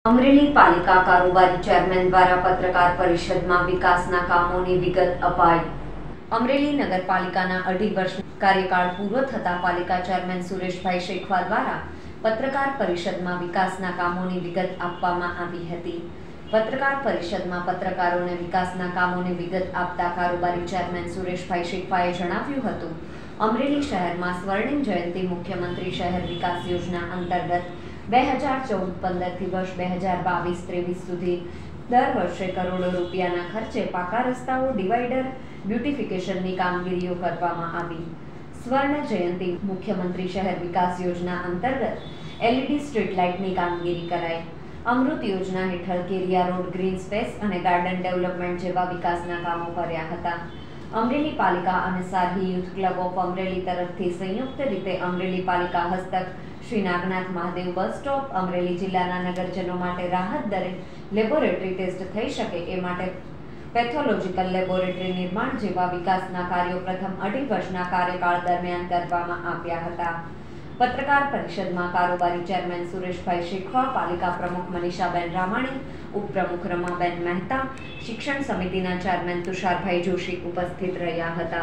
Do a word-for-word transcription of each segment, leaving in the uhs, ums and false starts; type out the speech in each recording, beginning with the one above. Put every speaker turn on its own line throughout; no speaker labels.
અમરેલી પાલિકા કારોબારી ચેરમેન દ્વારા પત્રકાર પરિષદમાં વિકાસના કામોની વિગત અપાઈ। અમરેલી નગરપાલિકાના અઢી વર્ષ કાર્યકાળ પૂરો થતા પાલિકા ચેરમેન સુરેશભાઈ શેખવા દ્વારા પત્રકાર પરિષદમાં વિકાસના કામોની વિગત આપવામાં આવી હતી। પત્રકાર પરિષદમાં પત્રકારોને વિકાસના કામોની વિગત આપતા કારોબારી ચેરમેન સુરેશભાઈ શેખવાએ જણાવ્યું હતું, અમરેલી શહેરમાં સ્વર્ણિમ જયંતિ મુખ્યમંત્રી શહેર વિકાસ યોજના અંતર્ગત બે હજાર ચૌદ પંદર થી વર્ષ બે હજાર બાવીસ ત્રેવીસ સુધી દર વર્ષે કરોડો રૂપિયાના ખર્ચે પાકા રસ્તાઓ, ડિવાઈડર, બ્યુટિફિકેશનની કામગીરીઓ કરવામાં આવી। સ્વર્ણ જયંતિ મુખ્યમંત્રી શહેર વિકાસ યોજના અંતર્ગત એલઈડી સ્ટ્રીટ લાઇટની કામગીરી કરાઈ। અમૃત યોજના હેઠળ કેરિયા રોડ, ગ્રીન સ્પેસ અને ગાર્ડન ડેવલપમેન્ટ જેવા વિકાસના કામો કર્યા હતા। અમરેલી પાલિકા અને Sarahi youth club of Amreli તરફથી સંયુક્ત રીતે અમરેલી પાલિકા હસ્તક શ્રી નાગનાથ મહાદેવ બસ સ્ટોપ, અમરેલી જિલ્લાના નગરજનો માટે રાહત દરે લેબોરેટરી ટેસ્ટ થઈ શકે એ માટે પેથોલોજીકલ લેબોરેટરી નિર્માણ જેવા વિકાસના કાર્યો પ્રથમ અઢી વર્ષના કાર્યકાળ દરમિયાન કરવામાં આવ્યા હતા। પત્રકાર પરિષદમાં કારોબારી ચેરમેન સુરેશભાઈ શેખવા, પાલિકા પ્રમુખ મનીષાબેન રામાણી, ઉપપ્રમુખ રમાબેન મહેતા, શિક્ષણ સમિતિના ચેરમેન તુષારભાઈ જોશી ઉપસ્થિત રહ્યા હતા।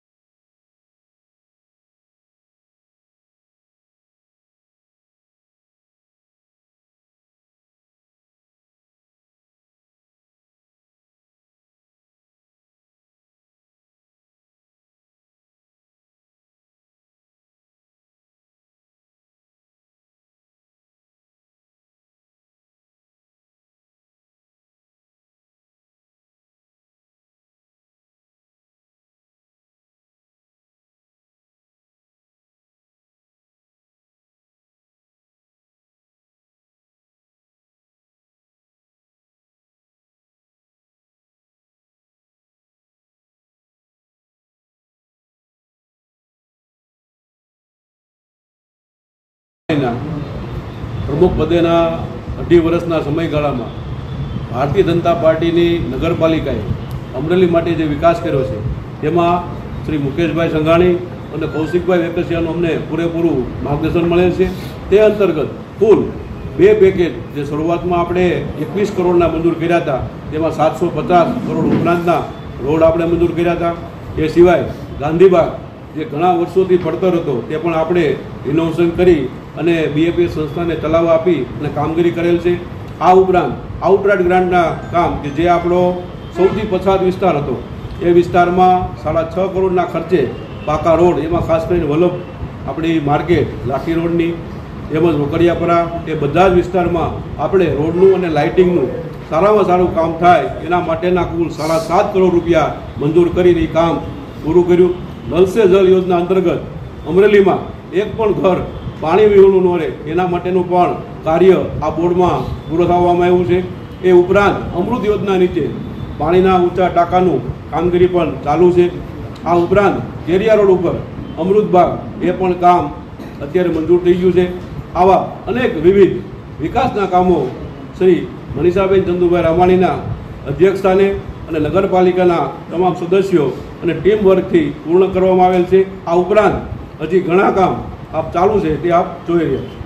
प्रमुख पदेना अढ़ी वर्षना समयगाळामां भारतीय जनता पार्टीनी नगरपालिकाए अमरेली माटे जे विकास कर्यो छे तेमां श्री मुकेशभाई संघाणी અને કૌશિકભાઈ વેકસિયાનું અમને પૂરેપૂરું માર્ગદર્શન મળેલ છે। તે અંતર્ગત કુલ બે પેકેજ જે શરૂઆતમાં આપણે એકવીસ કરોડના મંજૂર કર્યા હતા, તેમાં સાતસો પચાસ કરોડ ઉપરાંતના રોડ આપણે મંજૂર કર્યા હતા। એ સિવાય ગાંધીબાગ જે ઘણા વર્ષોથી પડતર હતો તે પણ આપણે રિનોવેશન કરી અને બીએપીએસ સંસ્થાને ચલાવવા આપી અને કામગીરી કરેલ છે। આ ઉપરાંત આઉટરાઇટ ગ્રાન્ટના કામ કે જે આપણો સૌથી પછાત વિસ્તાર હતો એ વિસ્તારમાં સાડા છ કરોડના ખર્ચે પાકા રોડ, એમાં ખાસ કરીને વલ્લભ આપણી માર્કેટ, લાઠી રોડની તેમજ રોકડિયાપરા એ બધા જ વિસ્તારમાં આપણે રોડનું અને લાઇટિંગનું સારામાં સારું કામ થાય એના માટેના કુલ સાડા સાત કરોડ રૂપિયા મંજૂર કરીને એ કામ પૂરું કર્યું। નલ સે જલ યોજના અંતર્ગત અમરેલીમાં એક પણ ઘર પાણી વિહોણું ન રહે એના માટેનું પણ કાર્ય આ બોર્ડમાં પૂરું થવામાં આવ્યું છે। એ ઉપરાંત અમૃત યોજના નીચે પાણીના ઊંચા ટાંકાનું કામગીરી પણ ચાલુ છે। આ ઉપરાંત કેરિયા રોડ ઉપર અમૃતબાગ એ પણ કામ અત્યારે મંજૂર થઈ ગયું છે। આવા અનેક વિવિધ વિકાસના કામો શ્રી મનીષાબેન ચંદુભાઈ રામાણીના અધ્યક્ષસ્થાને અને નગરપાલિકાના તમામ સદસ્યો અને ટીમ વર્કથી પૂર્ણ કરવામાં આવેલ છે। આ ઉપરાંત હજી ઘણા કામ આપ ચાલુ છે તે આપ જોઈ રહ્યા છો।